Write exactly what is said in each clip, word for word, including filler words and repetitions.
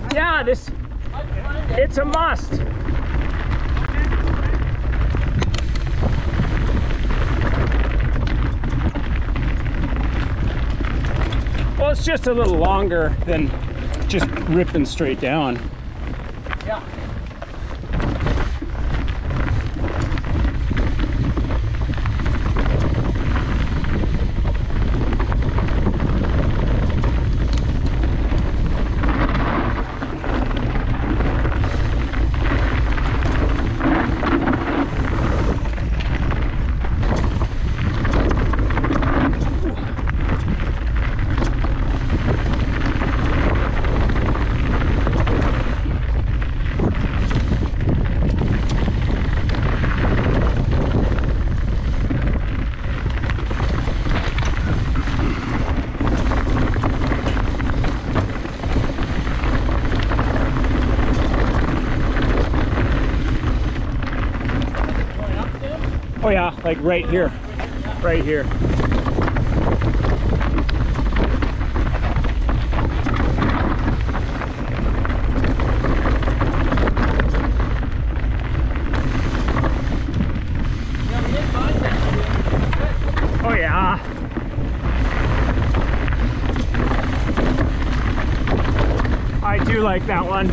Yeah, this, it's a must. Well, it's just a little longer than just ripping straight down. Yeah. Oh yeah, like right here, right here. Oh yeah. I do like that one.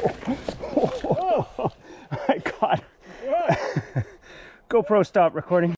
GoPro, stop recording.